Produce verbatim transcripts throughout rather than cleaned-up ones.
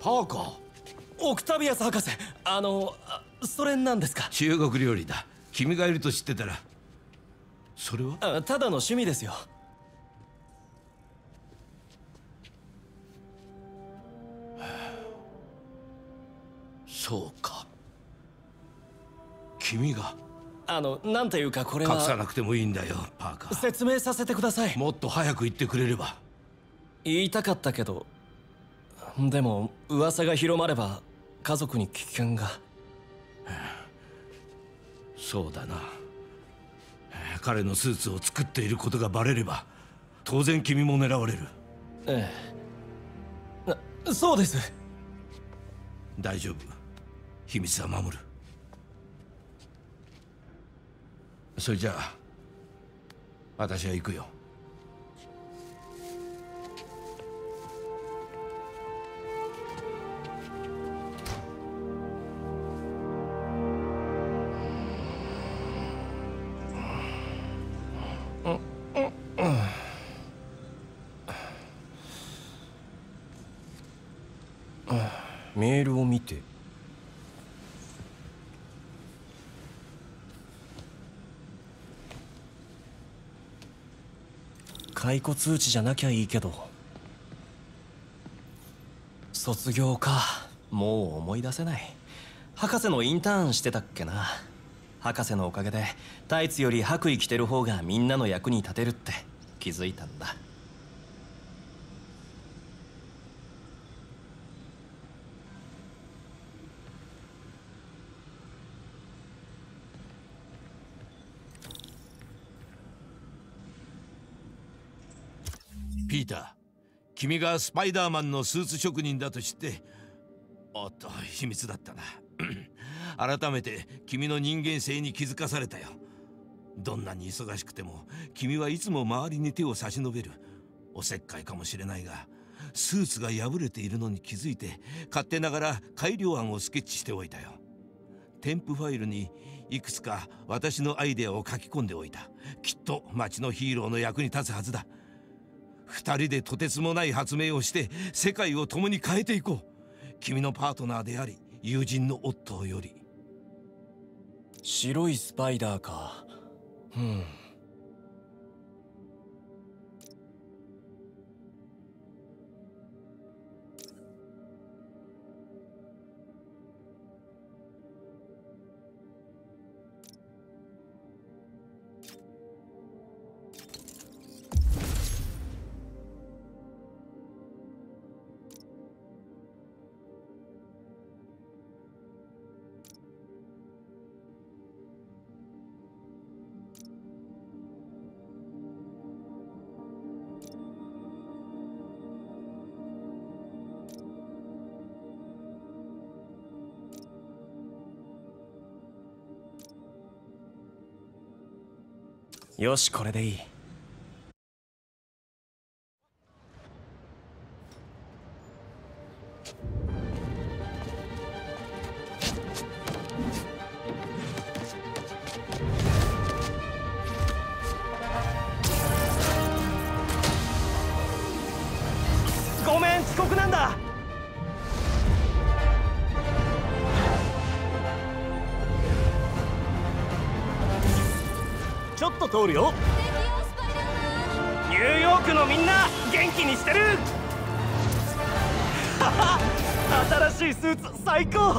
パーカー。 オクタビアス博士、あのそれなんですか？ 中国料理だ。君がいると知ってたら。それは？ あ、ただの趣味ですよ。 そうか。君が。 あのなんていうか、これは隠さなくてもいいんだよ、パーカー。 説明させてください。 もっと早く言ってくれれば。 言いたかったけど、でも噂が広まれば家族に危険が。 そうだな。彼のスーツを作っていることがバレれば当然君も狙われる。 ええ、なそうです。 大丈夫、秘密は守る。それじゃあ私は行くよ。 メールを見て。解雇通知じゃなきゃいいけど。卒業か。もう思い出せない。博士のインターンしてたっけな。博士のおかげでタイツより白衣着てる方がみんなの役に立てるって気づいたんだ。 ピーター、君がスパイダーマンのスーツ職人だと知って。おっと、秘密だったな。改めて君の人間性に気づかされたよ。どんなに忙しくても君はいつも周りに手を差し伸べる。おせっかいかもしれないが、スーツが破れているのに気づいて勝手ながら改良案をスケッチしておいたよ。添付ファイルにいくつか私のアイデアを書き込んでおいた。きっと町のヒーローの役に立つはずだ。二人でとてつもない発明をして世界を共に変えていこう。君のパートナーであり友人のオットーより。 白いスパイダーか。うん。よし、これでいい。ごめん、遅刻なんだ。ちょっと通るよ。ニューヨークのみんな元気にしてる。新しいスーツ最高。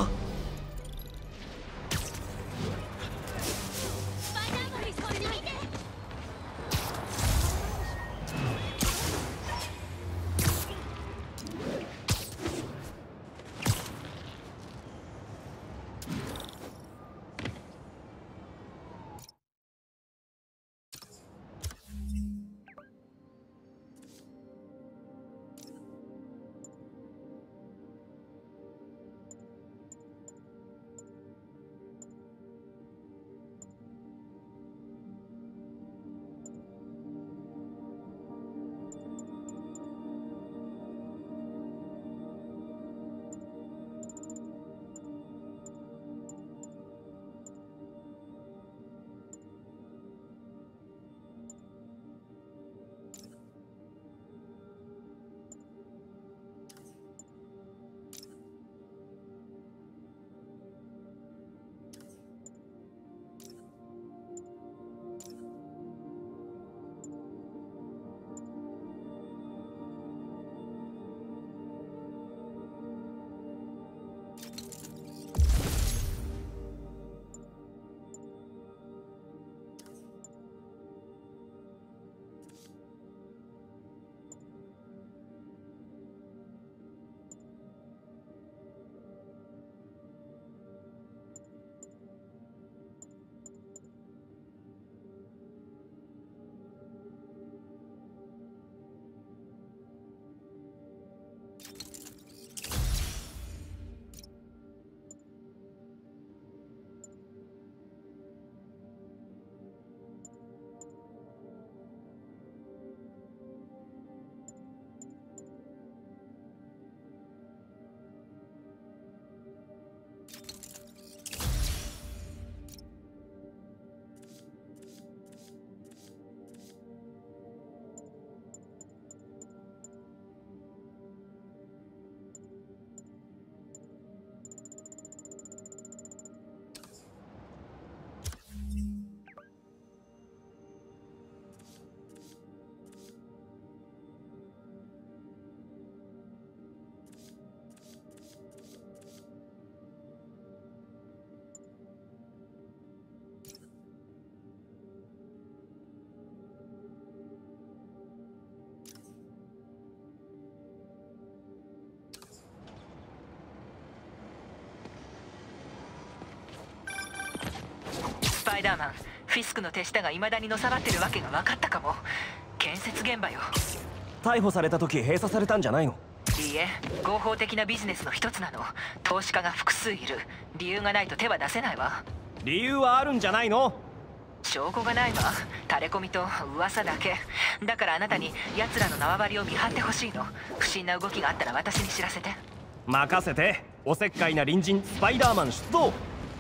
パイダーマン、フィスクの手下が未だにのさばってるわけが分かったかも。建設現場よ。 逮捕された時閉鎖されたんじゃないの？ いいえ、合法的なビジネスの一つなの。投資家が複数いる。理由がないと手は出せないわ。 理由はあるんじゃないの？ 証拠がないわ。タレコミと噂だけだから、あなたに奴らの縄張りを見張ってほしいの。不審な動きがあったら私に知らせて。 任せて。おせっかいな隣人スパイダーマン出動。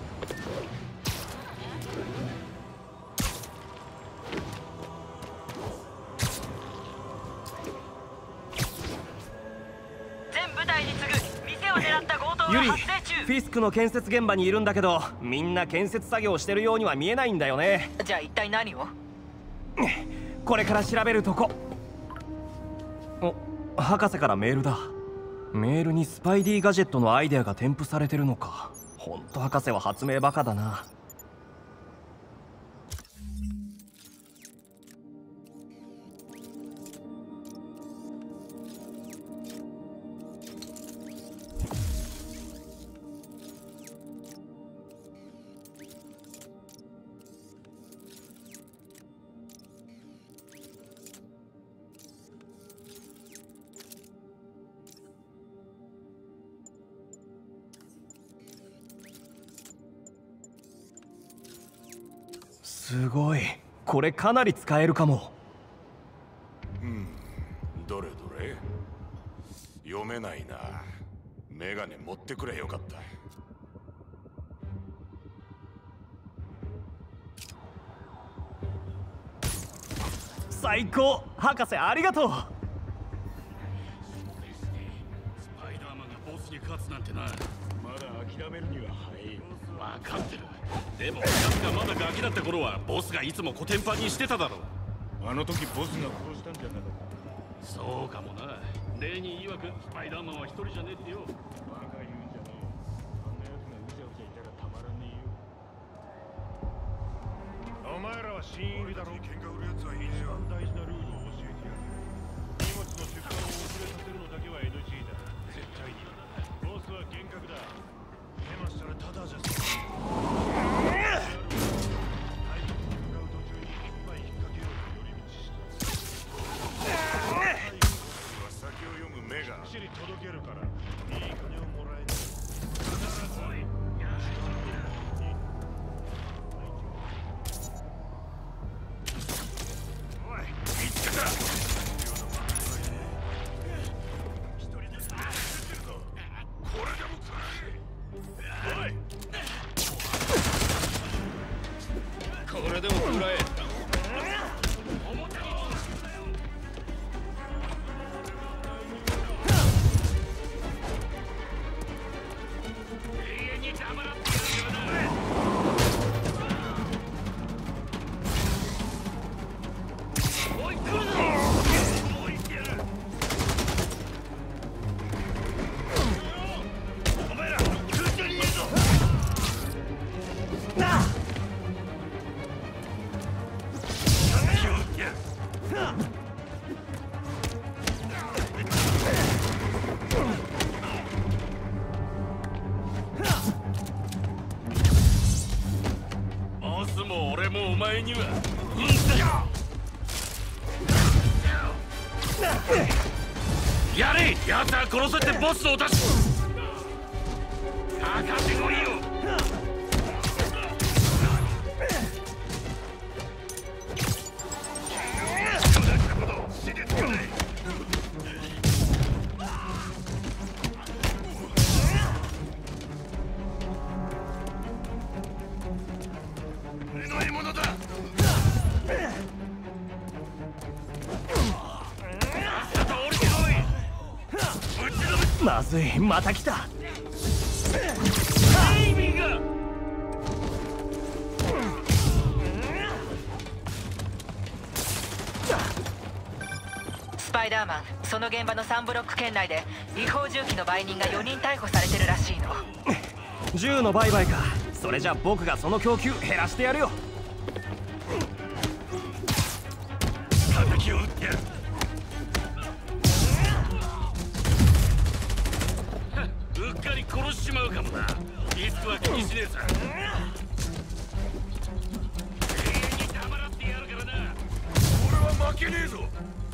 全部隊に次ぐ店を狙った強盗がユリ、 発生中。 フィスクの建設現場にいるんだけど、みんな建設作業をしてるようには見えないんだよね。 じゃあ一体何を？ これから調べるとこ。お、博士からメールだ。メールにスパイディガジェットのアイデアが添付されてるのか。ほんと博士は発明バカだな。すごい。これかなり使えるかも。 うん、どれどれ。読めないな。メガネ持ってくれよかった。 最高。博士ありがとう。 スパイダーマンがボスに勝つなんてな。まだ諦めるには早いよ。分かってる。でも奴がまだガキだった頃はボスがいつもコテンパンにしてただろう。 あの時ボスが殺したんじゃなかった。 そうかもな。例に曰くスパイダーマンは一人じゃねえってよ。 バカ言うんじゃねえ。あんな奴がうじゃうじゃいたらたまらねえよ。お前らは新入りだろ。喧嘩売る奴はいいじゃん。大事なルールを教えてやる。荷物の出荷を遅れさせるのだけは エヌジー だ。絶対に。ボスは厳格だ。ヘマしたらタダじゃ済まない。届けるからいい金をもらえる。おい、見つけた。一人でさあ出てるぞ。これでも食らえ。おい、 これでも食らえ。ボスも俺もお前にはやれ。奴は殺せってボスを出す。任せこいよ。 まずい、また来た。 タイミングが。 スパイダーマン、その現場のさんブロック圏内で違法銃器の売人がよにん逮捕されてるらしいの。 銃の売買か。それじゃ僕がその供給減らしてやるよ。 敵を撃ってやる。うっかり殺しちまうかもな。リスクは気にしねえさ。 けねえぞ。